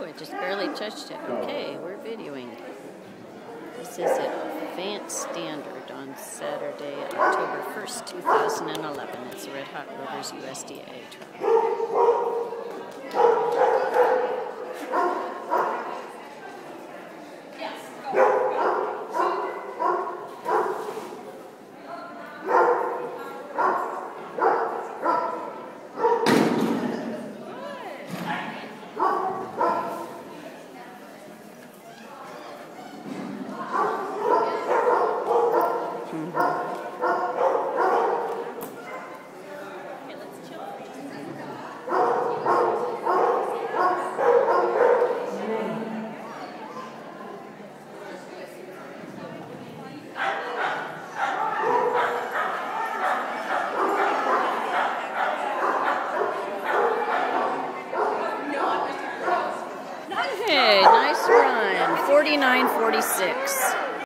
I just barely touched it. Okay, we're videoing. This is Advanced Standard on Saturday, October 1st, 2011. It's Red Hot Rivers USDA trial. Hey, nice run. 49.46.